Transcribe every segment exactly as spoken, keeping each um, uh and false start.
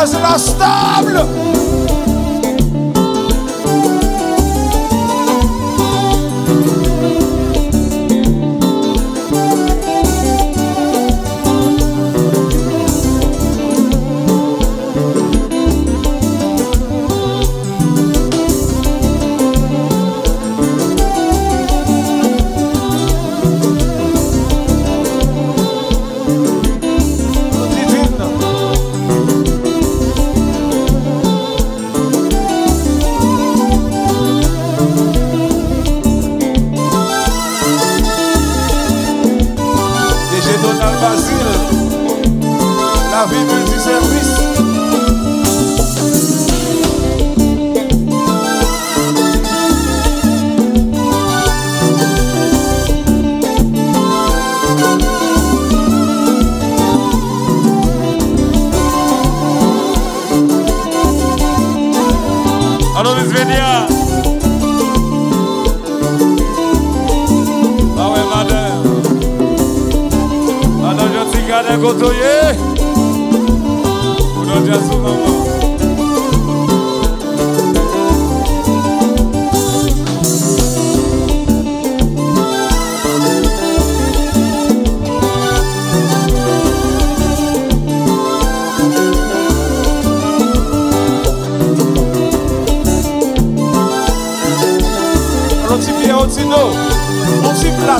c'est la stable. La vie multiservice. Allô, Miss Vénia. Ah ouais, madame. Madame, je suis gardé à côtoyer. Pour notre jazzou, maman. Un petit pied, un petit dos, un petit plat.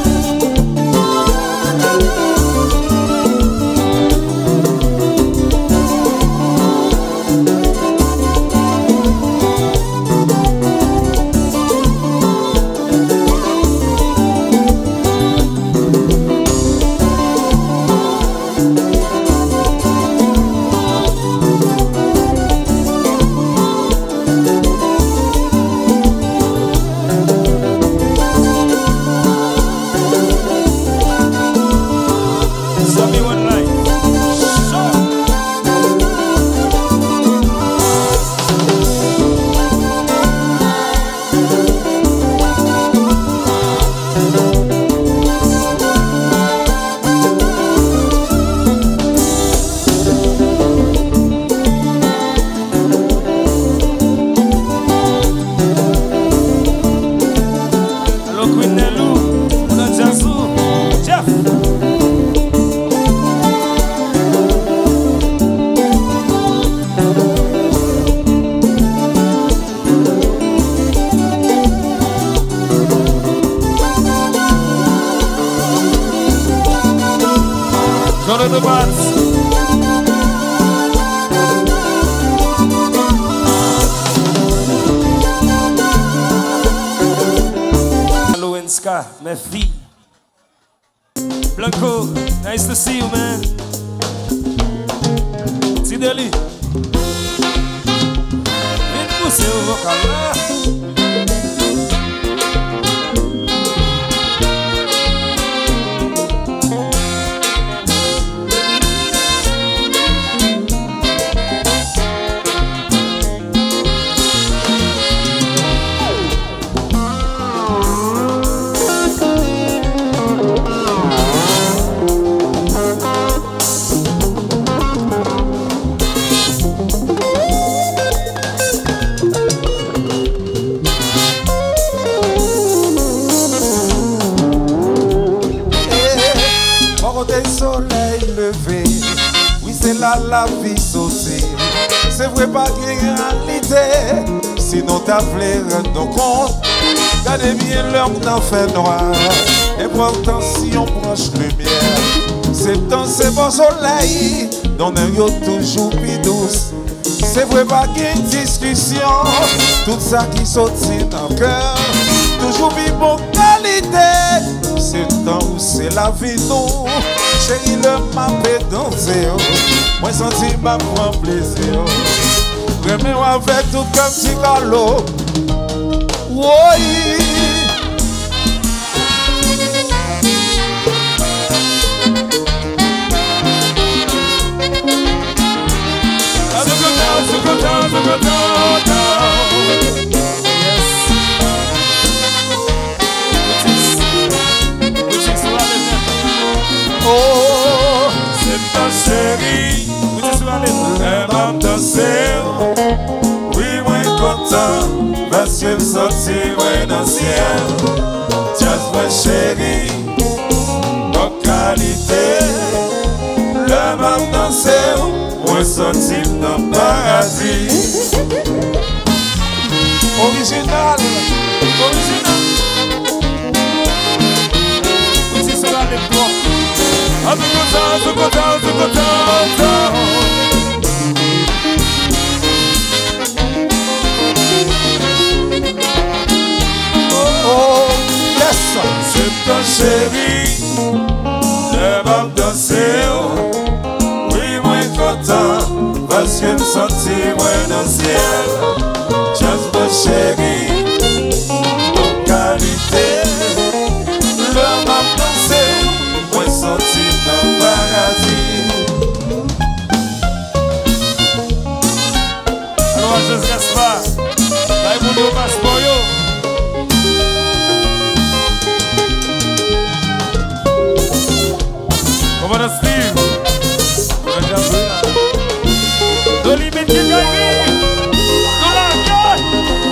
Dans le bat. Hello and Ska, mes filles. Blanco, nice to see you, man. Tideli. Vem pousser o vocal lá. La, la vie sauter, c'est vrai pas qu'il y a une réalité. Sinon t'as voulu rendre compte, gardez bien l'heure d'en fait noir. Et pourtant si on branche lumière, c'est dans ces beaux soleils, dans un yo toujours plus douce. C'est vrai pas qu'il y a une discussion, tout ça qui saute dans le cœur, toujours plus bonne qualité. C'est le temps où c'est la vie nous, chérie le m'a fait danser. Moi senti m'a prend plaisir. Remets-moi avec tout comme petit galop. Oui. Oh, c'est ta chérie. Elle m'a parce que me sentis ouais dans le ciel. Jazz moi chérie, bonne qualité. Le même danser, moi sentis dans le paradis. Original, original. C'est cela les trois. Un peu comme ça, un peu comme ça, un peu comme ça. Oh, yes, c'est ta chérie, le m'a dansé. Oui, moi content, parce que me sentis moi dans le ciel. Just ma chérie, en qualité, le m'a dansé, moi senti dans le paradis. Alors, je ne reste pas. Là, il vous passe pour vous. Comment on Steve? On a déjà vu là. De limite qui gagne. De la gagne.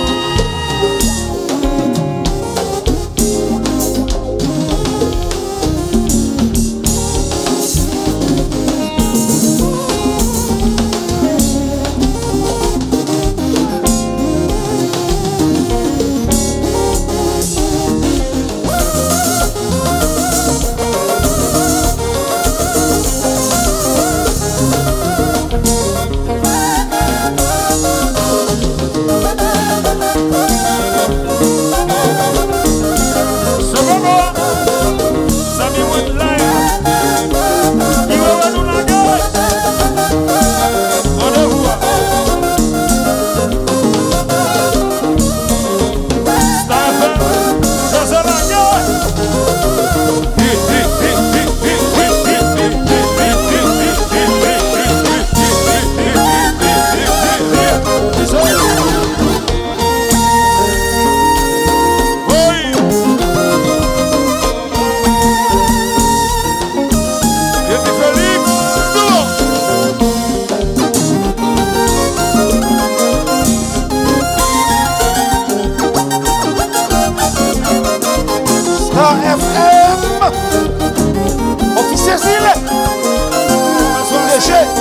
Officier Zile, léger.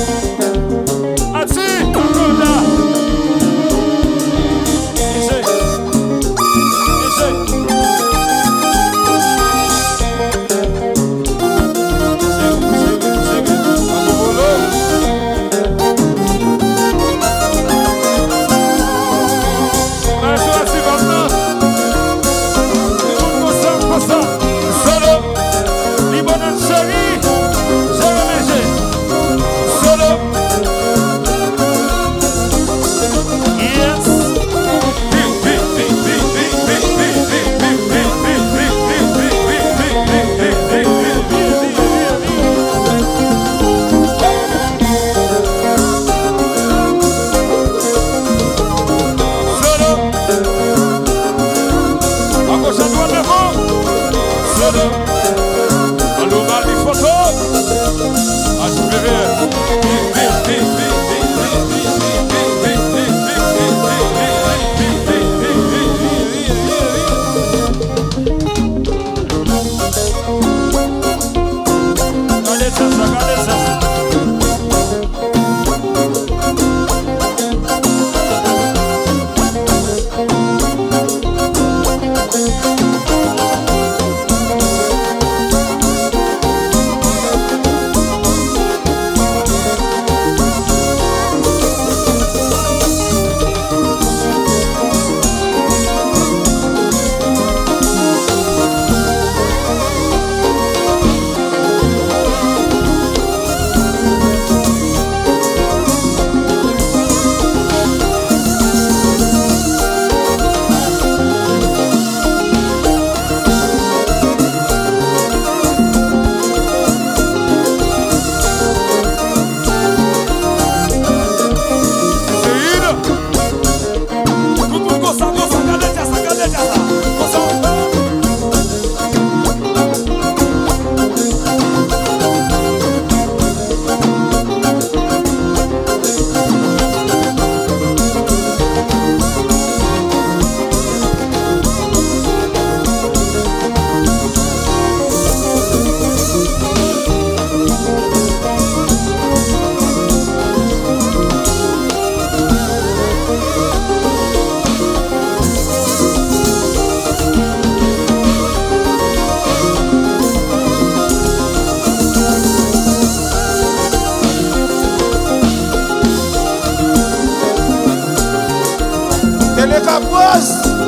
Atsi, Koda. Léger. Léger. Solo, Libanon Chérie. Télé Capros.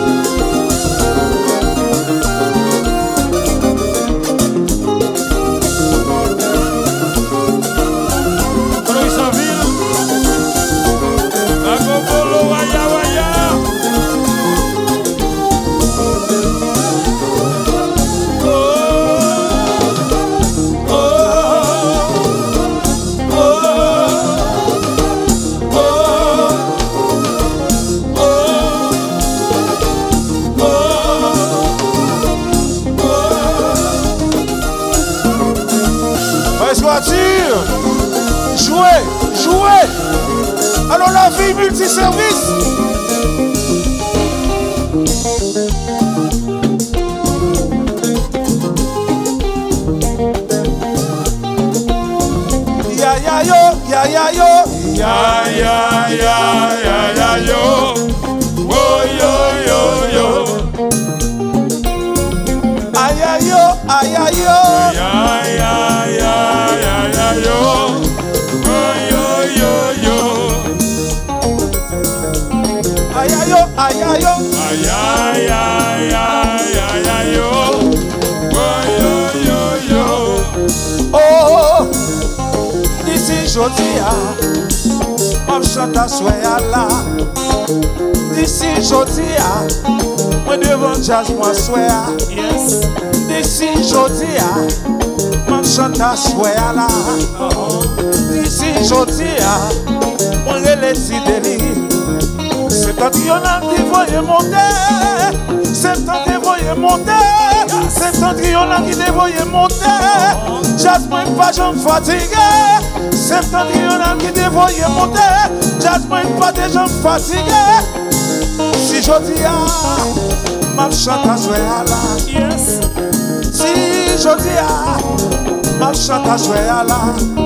Jouez, jouez. Alors la vie multiservice. Ya ya yo, ya ya yo, ya ya ya ya ya yo, oh yo yo yo, ay ay yo, ay ay yo, ya ya ya ya ya yo, oh yo yo yo, ay ay yo, ay ay yo, ay ay ay ay ay ay yo, oh yo yo yo, oh. D'ici Jodia, ma chante à soya là. D'ici Jodia, moi devant jazz moi soya. yes, D'ici Jodia, ma chante à soya là. D'ici Jodia, moi les idées. C'est un triomphe qui voyait monter. C'est un qui voyait monter. C'est un triomphe qui voyait monter. Jazz moi pas j'en fatigué. C'est un triomphe qui voyait monter. Jazz moi pas déjà fatigué. Si je dis ah, ma chante à soya là. yes, Si je dis ah, ma chante à soya là.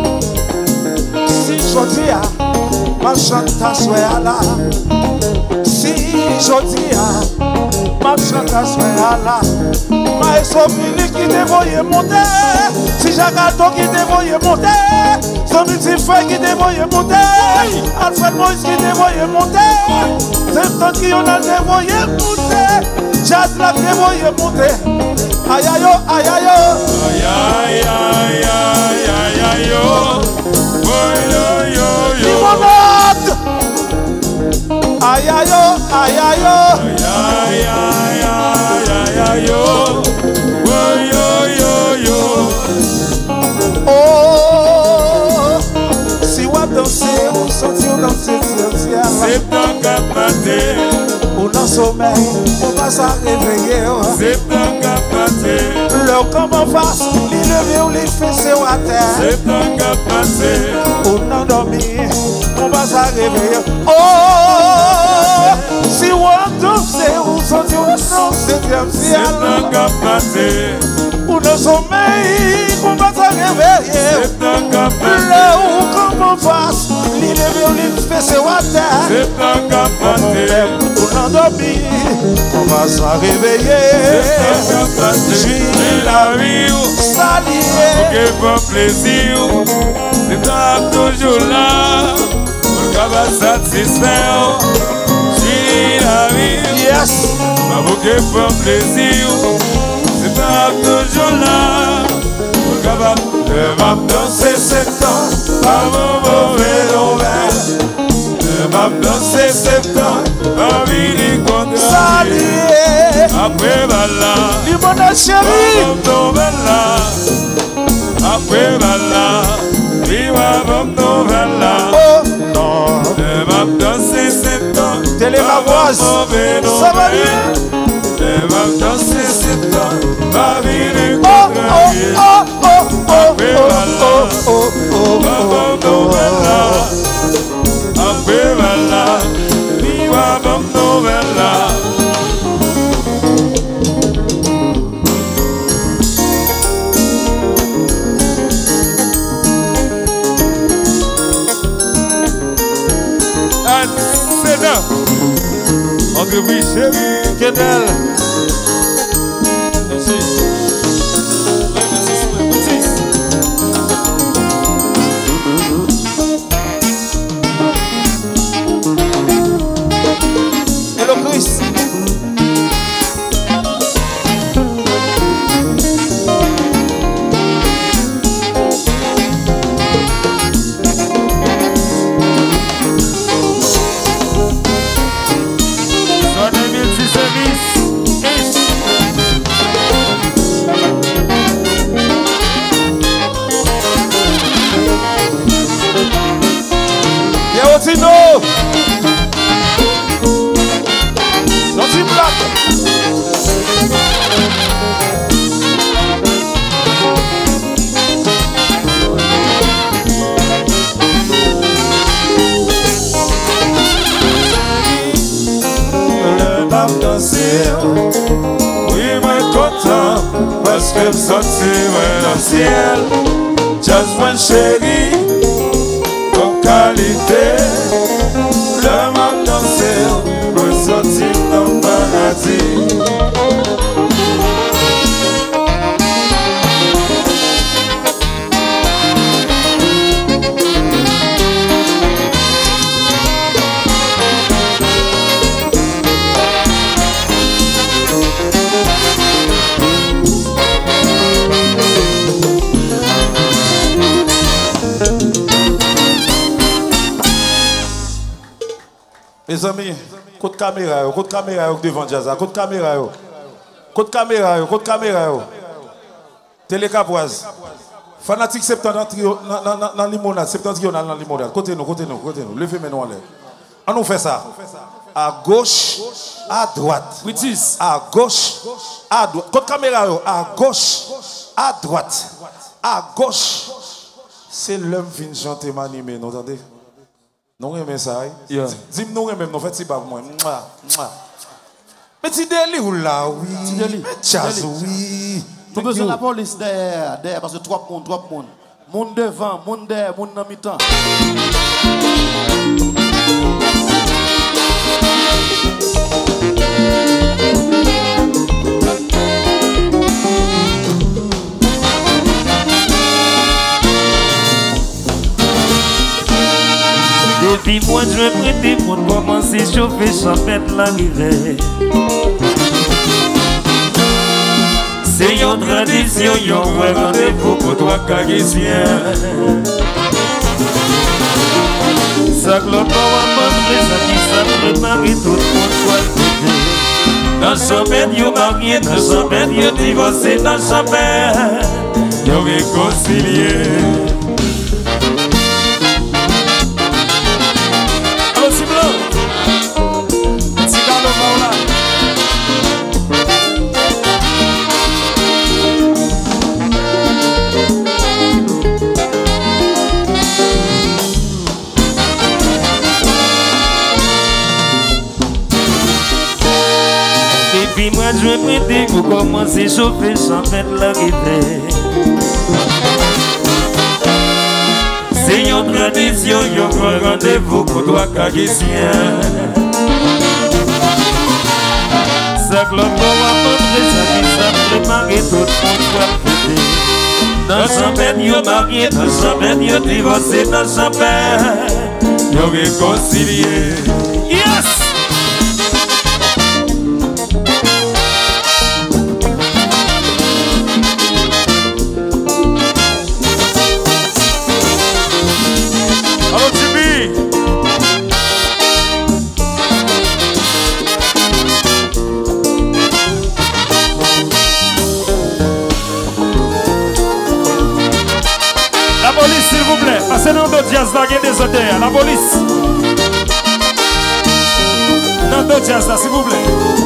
Si je dis ah, ma chante à soya là. Si je dis ah, ma chante à soya là. Ma Sofili qui te voyait monter. Si Jagato qui te voyait monter. Son petit frère qui te voyait monter. Alfred Moïse qui te voyait monter. C'est tant qui on a te voyait monter. Jazz la te voyait monter. Aïe aïe yo, aïe aïe yo. ay ay ay ay ay yo, oh yo yo yo. Limonade. Aïe aïe yo, aïe aïe yo. Ay, ay, ay, ay, ay, yo. Oh, yo, yo, yo. Oh, si on danser, on sortit, on danser, C'est un capaté. on en sommeil, on va s'en réveiller. C'est un capaté. Le comme en face, les lever ou les fesser à terre. C'est un capaté. On endormi, on va s'en réveiller. Oh, si on danser, on sortit, on danser, C'est un capaté. on en sommeil, on va s'en réveiller. C'est un capaté. Le ou comme en face, les lever ou les fesser à terre. C'est un capaté. On endormi, on va s'en réveiller. C'est un capaté. Je suis la vie. salier. Que pour plaisir. C'est un toujours là. Pour qu'à va satisfaire. Si la vie. Yes. Pas pour que pour plaisir. C'est pas toujours là. Pour qu'à va. Le map danser sept ans. Pas mon mauvais nouvelle. Le map danser sept ans. Pas vie du contraire. Salier. Après bala. Limonade chérie. Bom bala. Après bala. Viva bom bala. Oh non. Le map danser sept ans. Télé Mavoise. Ça va bien? Le map danser sept ans. Pas vie du Oh contraire. oh oh oh oh oh oh oh oh oh. Après bala. Viva bom bala. Entre vous, chérie. Kedel. Hello Louis. Tino Naughty Black Le pape danser oui moi content parce que me sentir dans le ciel just one chérie qualité, le monde danser, peut sortir dans le paradis. Mes amis, coup de caméra, coup de caméra devant Jazza, coup de caméra, coup de caméra, coup de caméra, télécapoise, fanatique septentrion dans limonade, septentrional dans limonade, côté nous, côté nous, côté nous, levez maintenant en l'air. On nous fait ça. À gauche, à droite. À gauche, à droite. Coup de caméra, à gauche, à droite. À gauche. C'est l'homme qui vient chanter m'animer, vous entendez? Nous aimons ça. Dis-nous, nous aimons, nous faisons ça pour moi. Mais tu délis là, oui. Tu délis. Jazz, oui. Tu as besoin de la police derrière, derrière, parce que trois personnes, trois personnes. Monde devant, monde derrière, monde dans mi-temps. Depuis moi je vais prêter pour commencer à chauffer champêtre l'arrivée. C'est une tradition, un rendez-vous pour toi caguésien. Ça clope pas à manger, ça qui ça prépare tout le monde soit le dans champêtre, yo marié, dans champêtre, yo divorcé, dans champêtre, yo réconcilié. Depuis moi je vais prêter pour commencer à chauffer sans mettre l'arrivée. C'est une tradition, un rendez-vous pour toi caguésien. Ça clope pas à manger, ça qui ça prépare tout le monde soit fêté. Dans champêtre, yo marié, dans champêtre, yo divorcé, dans champêtre, yo réconcilié. Yes! S'il vous plaît, passez dans d'autres jazz là, il y a des hôtels. La police. Dans d'autres jazz là, s'il vous plaît.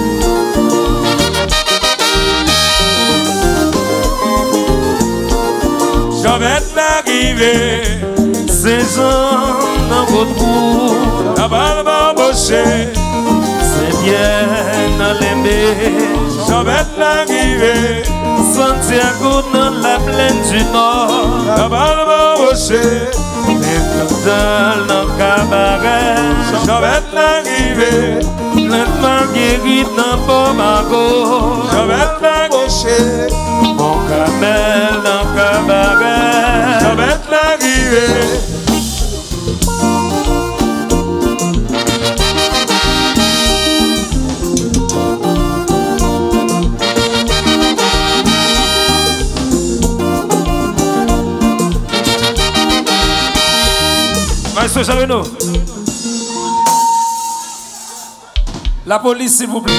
Je vais l'arrivée. Saison dans votre bout. La barbe embauchée. C'est bien dans l'aimé. Je vais l'arrivée. Santiago dans la plaine du Nord. La barbe embauchée. Dans le cabaret. Je vais l'arrivée. Plein guéri dans Bamako. Je vais l'embaucher. Mon camel dans le cabaret. Je vais l'arrivée. Monsieur Jean-Renaud. La police, s'il vous plaît.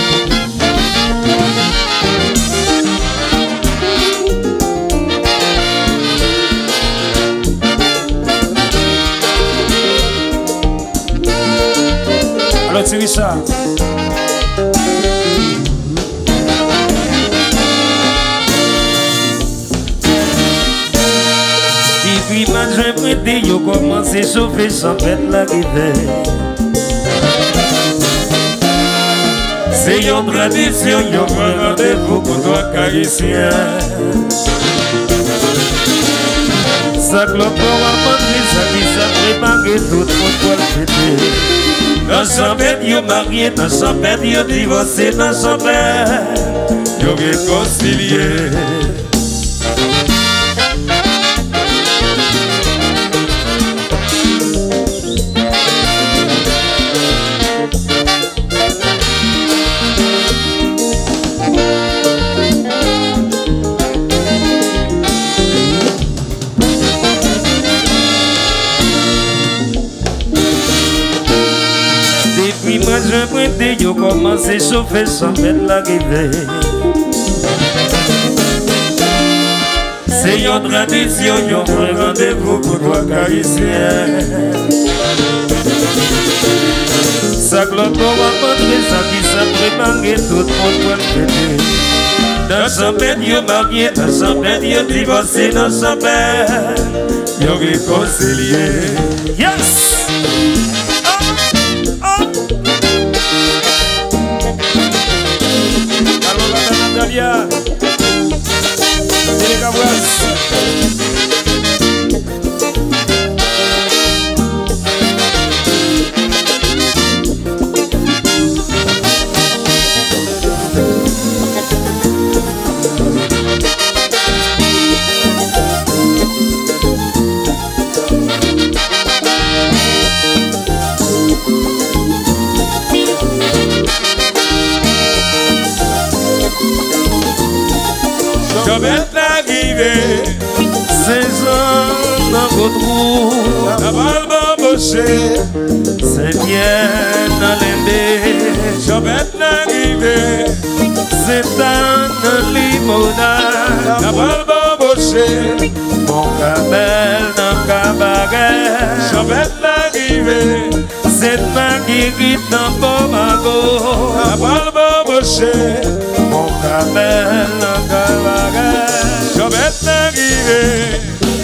Alors, c'est Richard. Depuis ma j'ai prêté, yo commencé à chauffer sans mettre la rivière. C'est une tradition, yo prend rendez-vous pour toi caricien. Ça clope pour manger, ça dit ça préparer tout pour toi le fêter. Dans champêtre, yo marié, dans champêtre, yo divorcé, dans champêtre, yo réconcilié. Je prêtais, yo commencé à chauffer sans mettre la rivière. C'est une tradition, yo prend rendez-vous pour toi caricien. Ça clope pour rencontrer, ça dit ça préparer tout le monde pour le fêter. Dans champêtre, yo marié, dans champêtre, yo divorcé, dans champêtre, yo réconcilié. Yes! Natalia, Télé Cabras. Chobette l'arrivée, saison dans votre roue, la balle bambochée, c'est bien dans l'indé. Chobette l'arrivée, c'est dans limonade, la balle bambochée, mon cabel dans cabaret. Chobette l'arrivée, c'est Marguerite dans Pomago, la balle bambochée, mon cabel dans cabaret. Chobette l'arrivée.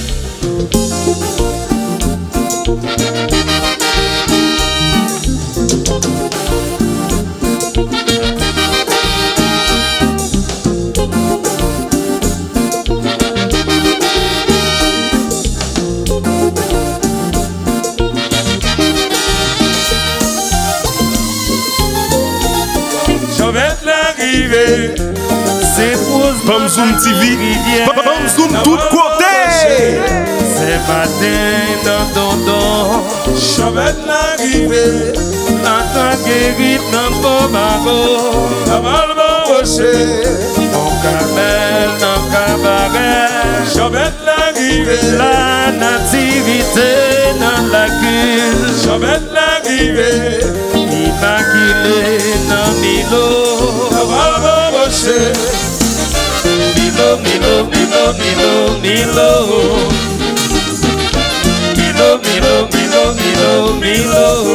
C'est Bam Zoom T V, Bam Zoom tout côté. C'est matin dans ton dos, Chobette l'arrivée, la guérite dans Pomago, la balle rocher, mon cabel dans cabaret. Chobette l'arrivée, la nativité dans la cuve. Chobette l'arrivée, immaculée dans Milo, la balle rocher. Milo, Milo, Milo, Milo, Milo. Milo, Milo, Milo, Milo, Milo.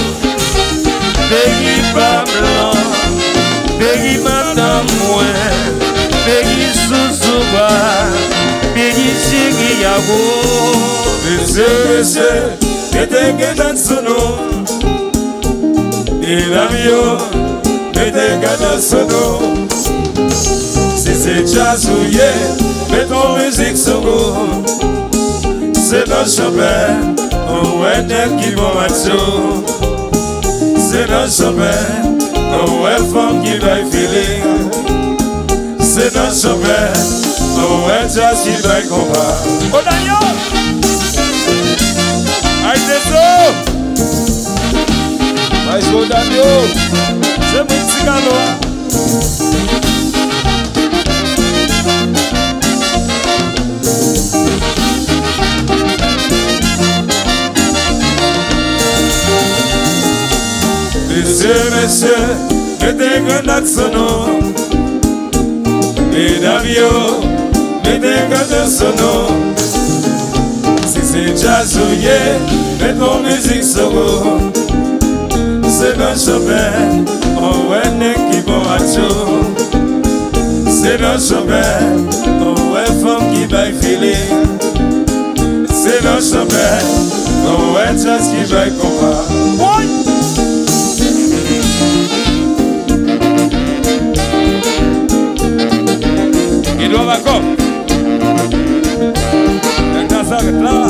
Pays pas blanc, pays madame moins, pays sous-souba, pays chéri yabo. Monsieur, monsieur, mettez que dans son nom. Et l'avion, mettez que dans son nom. Si c'est jazz ou yeah, mets ton musique sur vous. C'est dans le champagne, on est des qui vont macho. C'est dans le champagne, on est femme qui va feeling. C'est dans le champagne, on est jazz qui va combat. Oh Daniel! Aïe c'est ça! Aïe c'est Daniel! C'est mon petit gars. monsieur, mettez grenade sono. Et d'avion, mettez grenade sono. Si c'est jazz ou yeah, mettez mon musique solo. C'est dans le chemin, on voit une équipe en macho. C'est dans le chemin, on voit une femme qui va filer. C'est dans le chemin, on voit une jazz qui va combat. Il doit d'accord. Maintenant ça arrête là.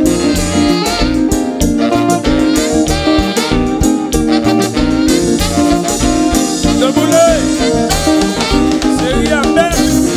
De boulet, c'est rien bête.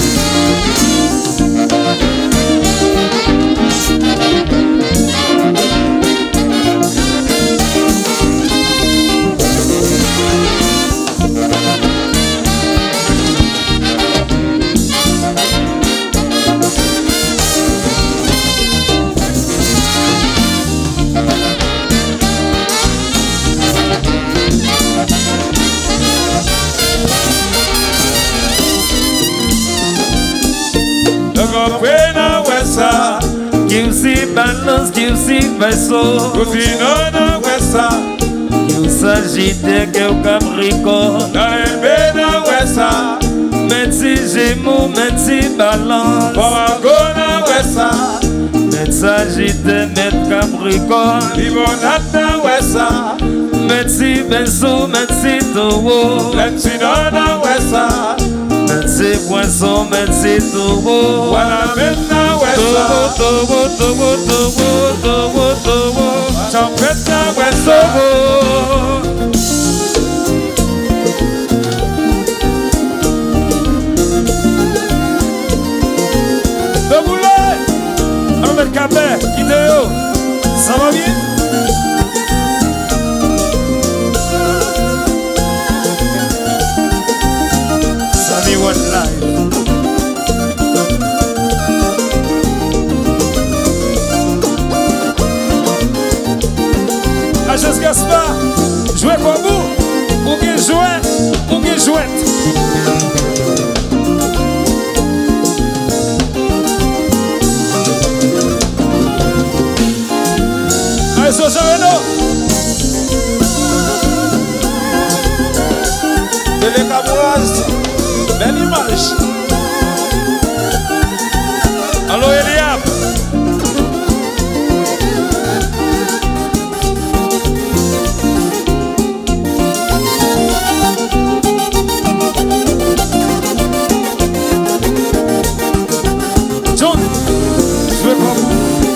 Giusi balance, giusi verso. Cosino na wesa. Giusa gite que o capricorn. Na embe na wesa. Metsi gémeaux, metsi balance. Bamango na wesa. Metsa gite, met capricorn. Limonade na wesa. Metsi verso, metsi taureau. Lentino na wesa. Metsi poisson, metsi taureau. Wanamit na wesa. Taureau, taureau, taureau, taureau, taureau. Champette na wesa. De boulet. Ahmed Kabé, Idéo. Ça va bien? Sunny One Life. Agence Gaspard, jouez pour vous, ou bien jouer, ou bien jouette. Allez, Sosa Renaud. Télé Cabouaz, belle image. Allô, Eliab. John, je veux pas vous.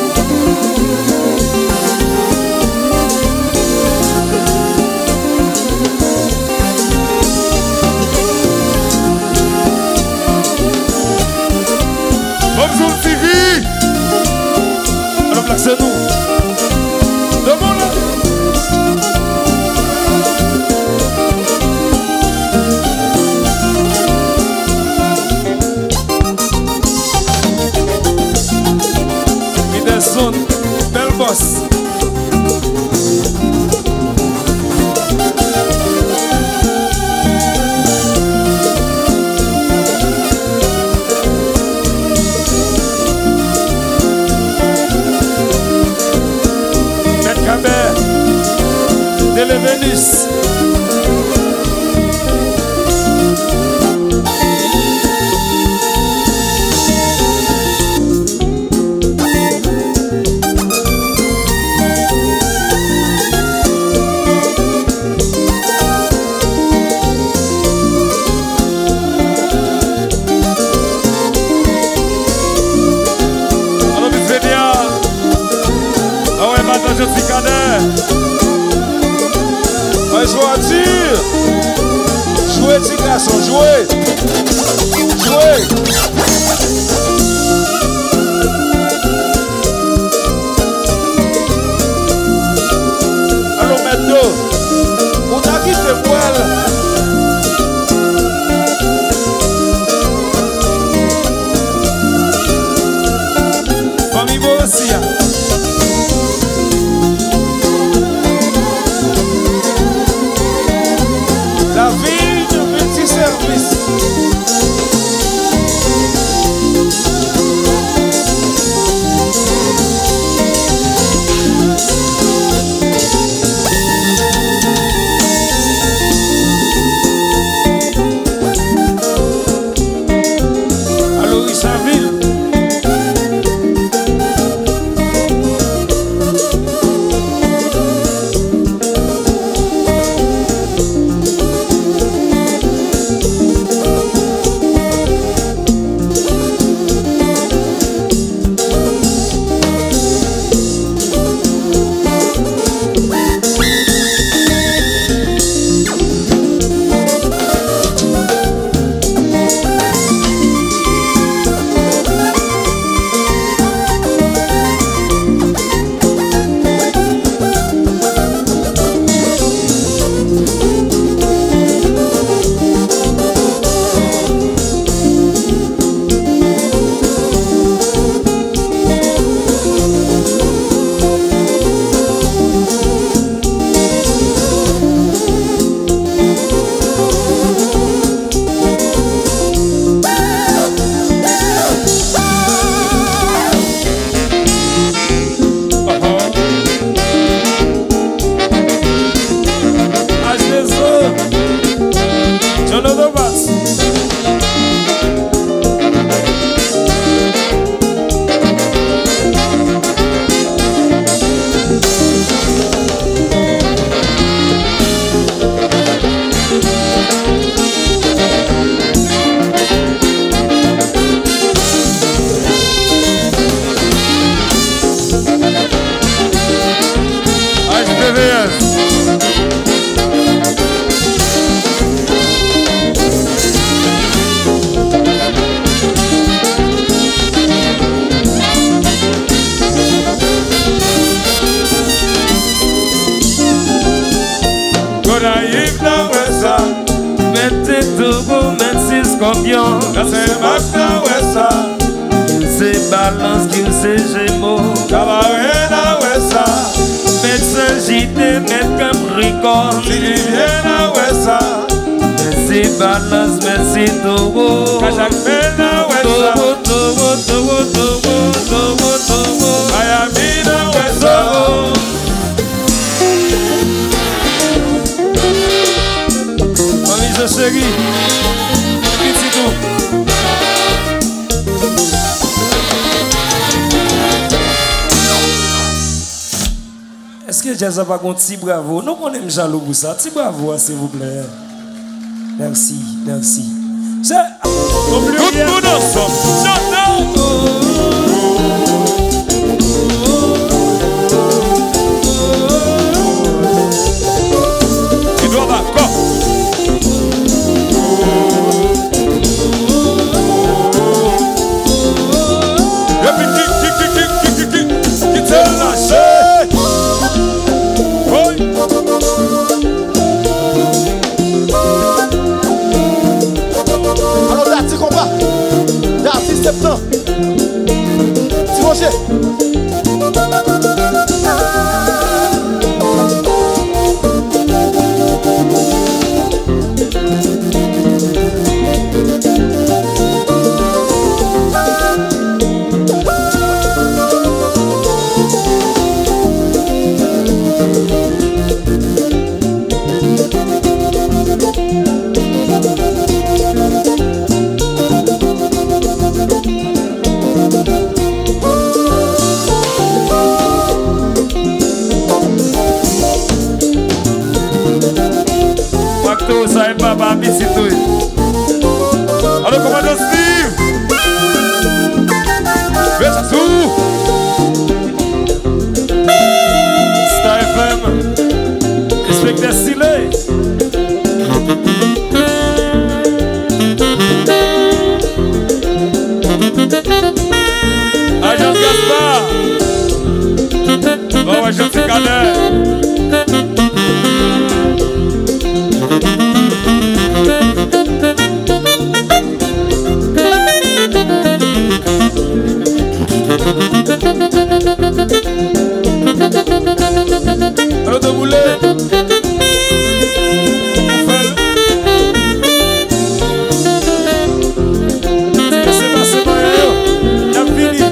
Bonjour T V. Alors, placez-nous. Devant là. Midelson, belle boss. Maître Kabé, Télévénus. Alors, Bisbédia. Ah ouais, maintenant je suis cadet. Ouais, joie-tu. Jouez, petit garçon, jouez. Jouez. Allô, Medo. On a quitté poil. Famille Borussia. taureau, merci scorpion. C'est Max ouais ça. C'est balance, qui c'est gémeaux. Cabarena ouais ça. Médecin J T, maître Capricorne. Sylviana ouais ça. Merci balance, merci taureau. Cajacmena ouais ça. Taureau, taureau, taureau, taureau, taureau, taureau. Ayamina ouais ça. Mamie je chérie. Petit tout. Est-ce que Jazz a pas un petit bravo? Non, on aime jaloux pour ça. Petit bravo, s'il vous plaît. Merci, merci. C'est... Tout le monde ensemble. Tu dois d'accord. Et puis qui, qui, qui, qui, qui, qui, qui, qui te lâche. Alors, Dati, combat. Dati, septembre. Si Roger. Ça est pas ma mission. Alors, commandant Steve. Fais ça tout. Star F M. Inspecteur Silé. Agence Gaspard. Bon, ouais, je suis cadet. Alors de boulet. C'est pas c'est pas il a fini.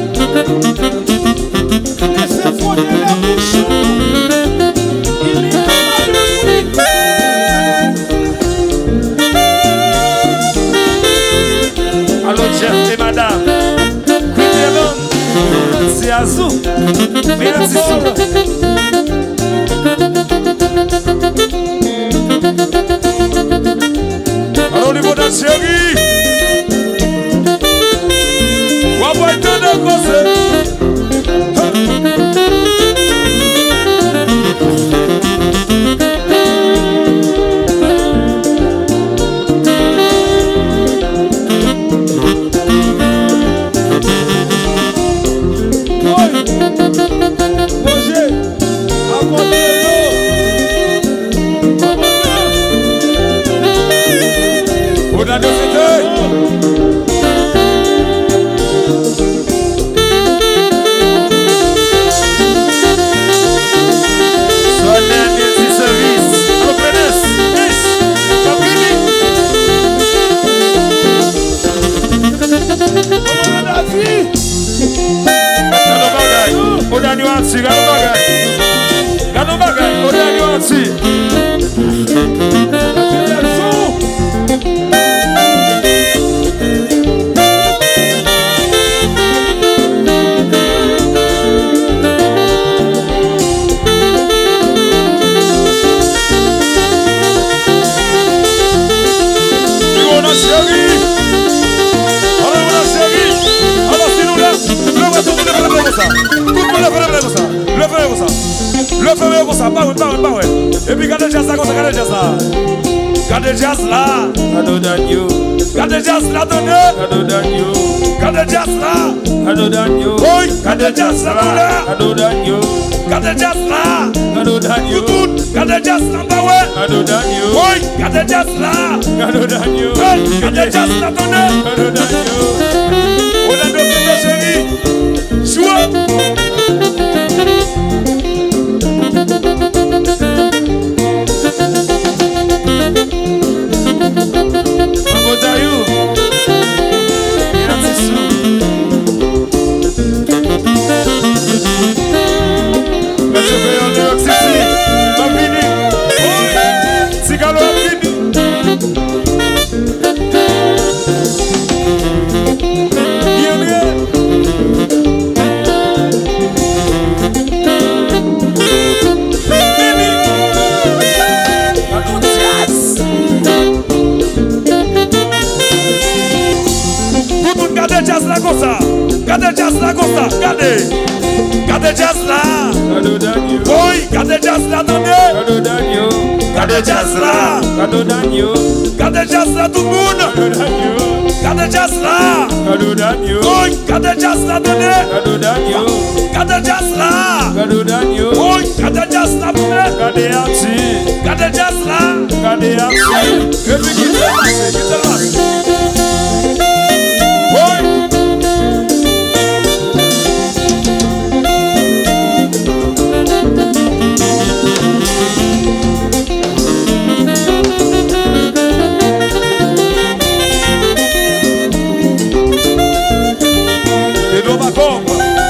Laissez fondre la bouche. Il est Alors chef et madame. C'est Azou. Merci solo. Alors au niveau de la chérie, on va être de cause. Et puis gardez jazz là, gardez jazz là. Gardez jazz là. Cadeau d'agneau. Gardez jazz là, donnez. Cadeau d'agneau. Gardez jazz là. Cadeau d'agneau. Oui. Gardez jazz là, donnez. Cadeau d'agneau. Gardez jazz là. Cadeau d'agneau. Tout le monde, gardez jazz là, bah ouais. Cadeau d'agneau. Oui, gardez jazz là. Cadeau d'agneau. Gardez jazz là, attendez. Cadeau d'agneau. Orlando, c'est ta chérie. Joue. Bravo Dayou. Merci Sou. Merci Béon New York City. Mavini. Cigalo Mavini. Yonye. Mimi. Cadeau jazz. Gardez jazz là comme ça. Gardez jazz là comme ça. Gardez. Gardez jazz là. Cadeau d'agneau. Oui, gardez jazz là, attendez. Cadeau d'agneau. Gardez jazz là. Cadeau d'agneau. Gardez jazz là, tout le monde. Cadeau d'agneau. Gardez jazz là. Cadeau d'agneau. Oui, gardez jazz là, attendez. Cadeau d'agneau. Gardez jazz là. Cadeau d'agneau. Oui, gardez jazz là, attendez. Gardez Arti. Gardez jazz là. Gardez Arti. Et puis qui te passe, qui te passe. Oui. Et l'on va comme.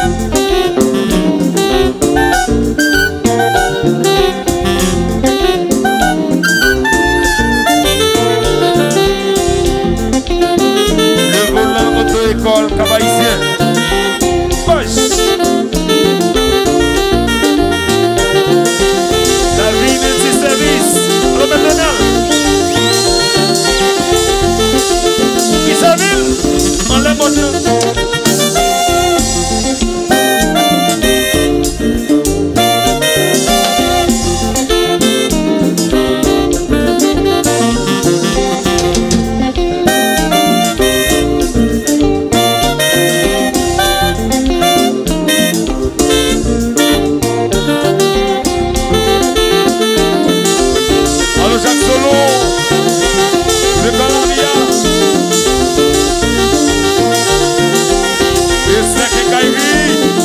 Le volant auto-école Cavaïsien. Poche. La vie multi-service. Alors maintenant. Isabelle, on l'a monté. Alors Jacques Solo. Le Colombia. Et Snake et Kairi.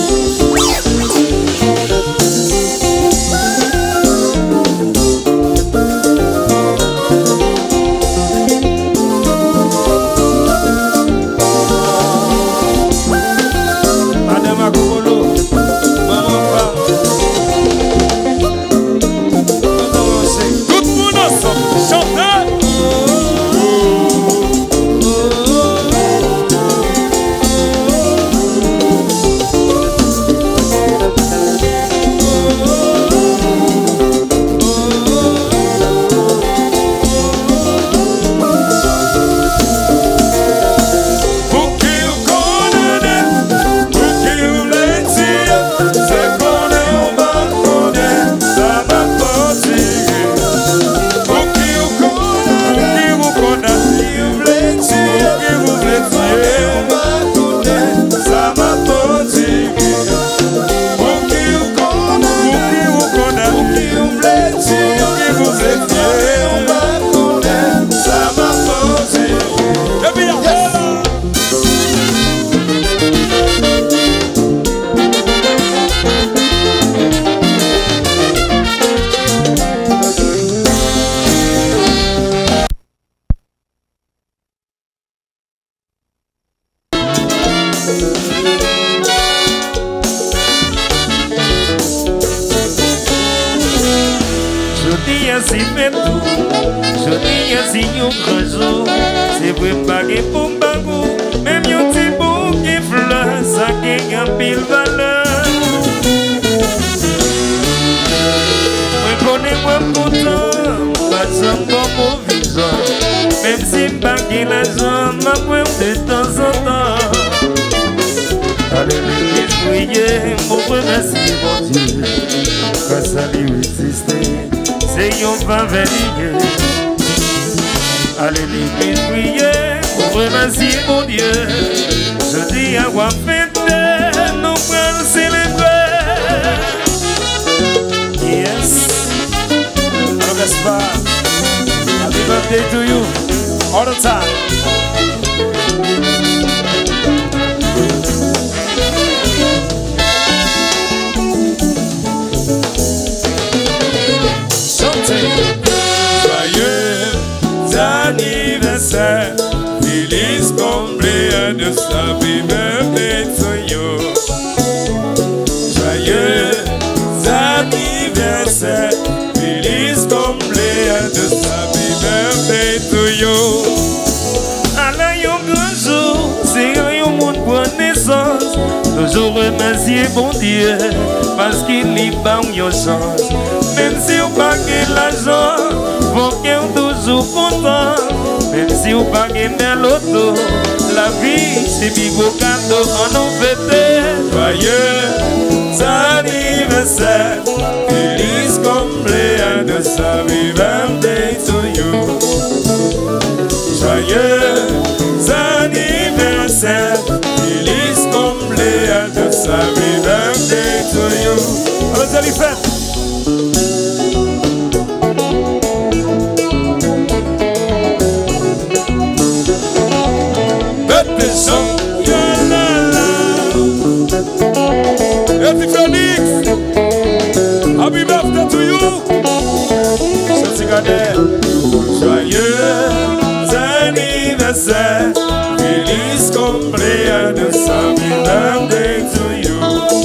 Madame Akokolo. Maman Femme. Tout le monde ensemble. Chantez. Pour qui vous connaissez, pour qui vous l'étiez, c'est qu'on est au balcon, ça va partir. Pour qui vous connaissez, pour qui vous connaissez, vous l'étiez, pour qui vous l'étiez, au balcon, ça va partir. Pour qui vous connaissez, pour qui vous connaissez, pour qui vous l'étiez, pour qui vous l'étiez, au balcon, ça va partir. Et puis, Je dis ainsi fait tout, je dis ainsi yon creusot. C'est vrai pas que pour bagou, même yon petit bout qui fleur, ça qui a pile valeur. Moi connais moi content, pas de bon mon visage. Même si m'bagui l'argent, m'a point de temps en temps. Allez l'église prier, mon remercie mon Dieu. Grâce à lui exister, c'est yon favelier. Allez l'église prier, mon remercie mon Dieu. Je dis à quoi fêter, nous pouvons célébrer. Yes, birthday to you all the time. Joyeux anniversaire, feliz cumpleaños, happy birthday to you. Joyeux anniversaire, feliz cumpleaños, happy birthday to you. Alors yon grand jour, c'est yon monde pour naissance. Toujours remercier bon Dieu, parce qu'il n'y a pas une chance. Même si on pas l'argent, faut qu'on toujours content. Même si on pas de l'auto, la vie c'est vivre au cadeau, on en fête. Joyeux anniversaire, feliz cumpleaños, happy birthday to you. Joyeux anniversaire, feliz cumpleaños, happy birthday to you. Allez, allez, faites. Eti Felix, happy birthday to you. Joyeux anniversaire, feliz cumpleaños, happy birthday to you.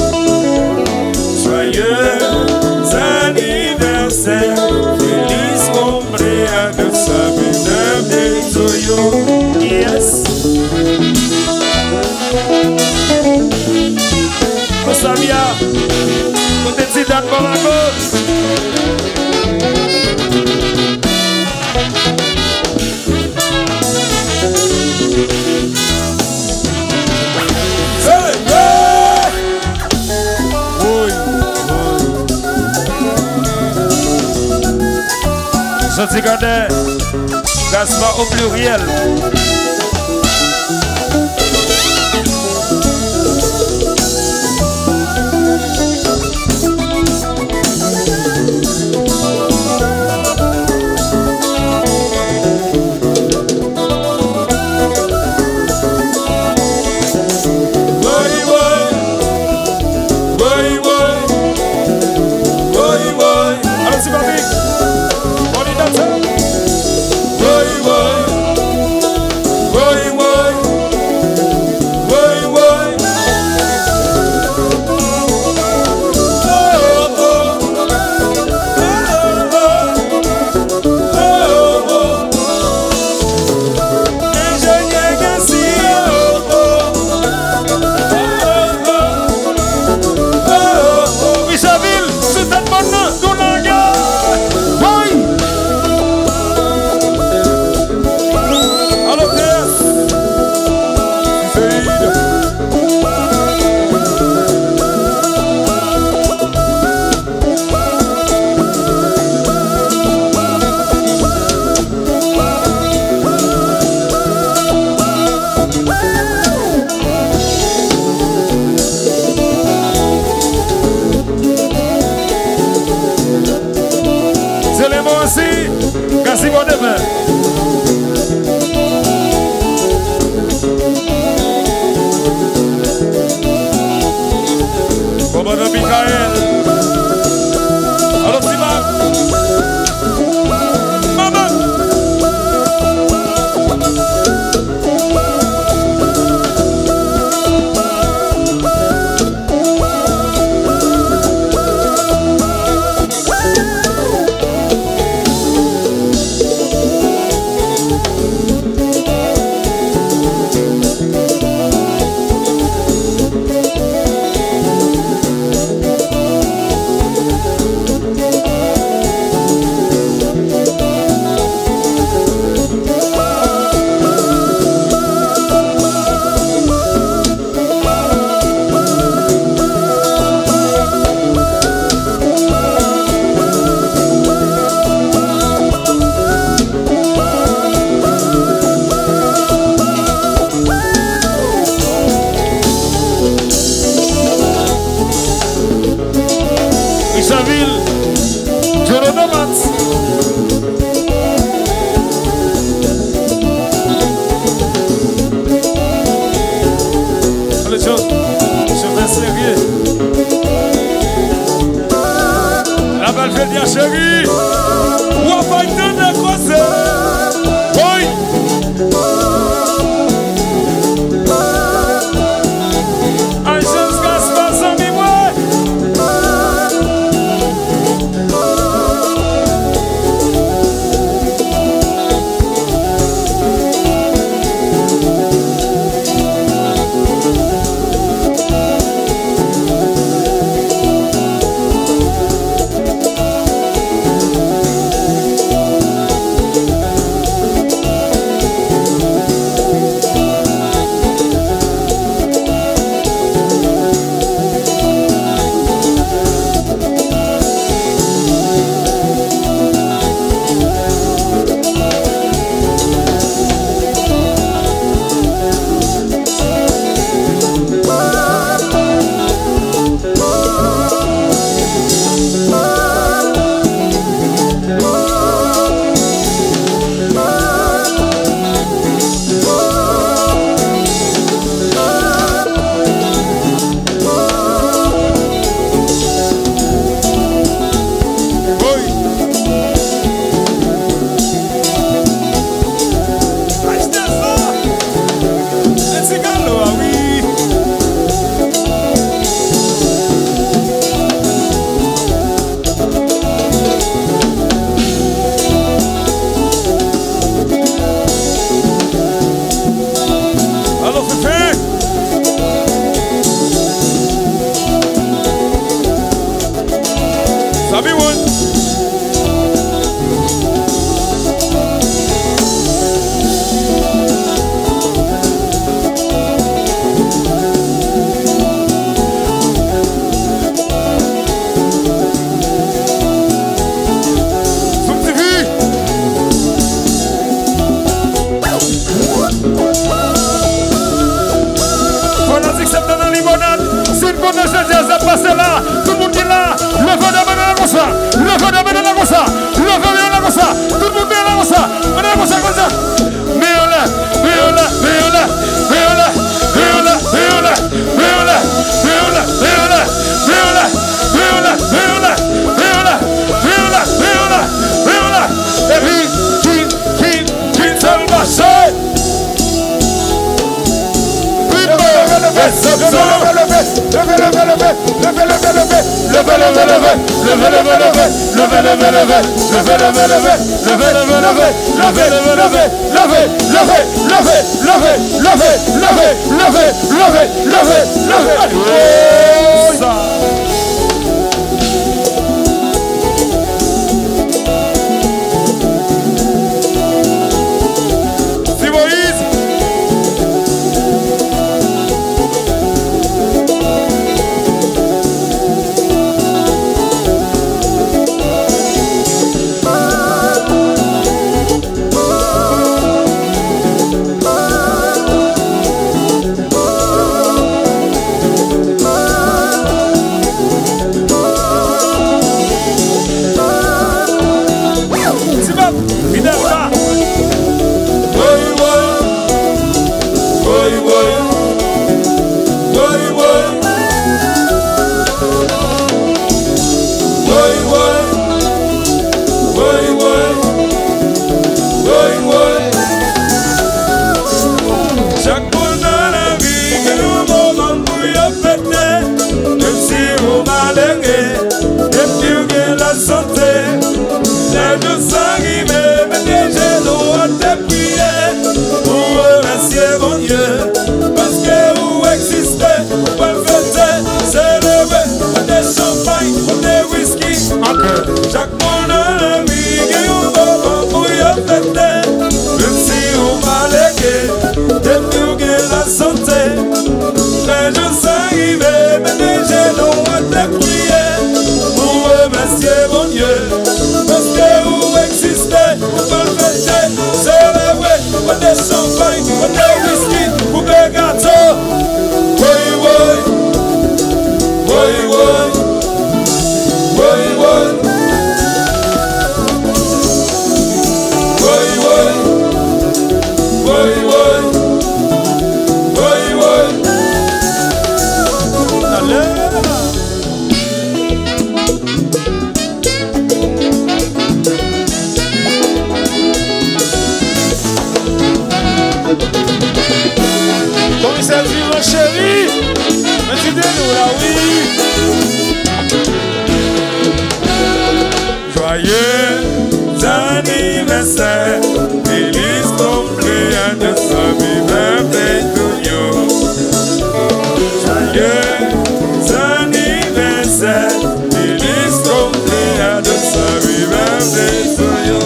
Joyeux anniversaire, feliz cumpleaños, happy birthday to you. Yes. Sabia, con densidad por la voz. Sorti Gardé, Gaspard au pluriel. chérie. On va te croiser. Oui. Agence Gaspard, ça m'y voit. Boy, Commissaire Durand chéri, merci de nous là, oui. Joyeux anniversaire, feliz cumpleaños, happy birthday to you. Joyeux anniversaire, feliz cumpleaños, happy birthday to you.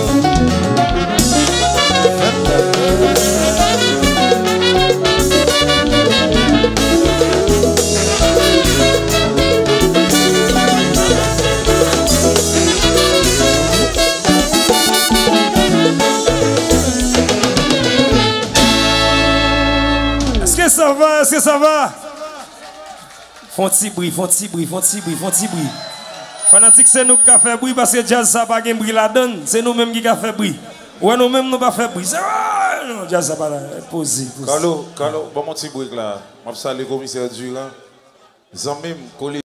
Est-ce que ça va? Est-ce que ça va? Font petit bruit, font petit bruit, font petit bruit, font petit bruit. Pendant que c'est nous qui avons fait bruit parce que jazz ça pas de bruit là-dedans, c'est nous-mêmes qui avons fait bruit. Ouais, nous-mêmes nous pas fait bruit. C'est non, jazz ça pas là. Posez, posez. Carlo, Carlo, bon mon petit bruit là. Je salue le commissaire Durand. Ils ont même collé.